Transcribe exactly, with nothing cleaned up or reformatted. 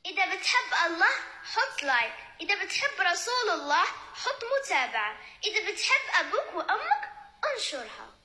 إذا بتحب الله حط لايك، إذا بتحب رسول الله حط متابعة، إذا بتحب أبوك وأمك انشرها.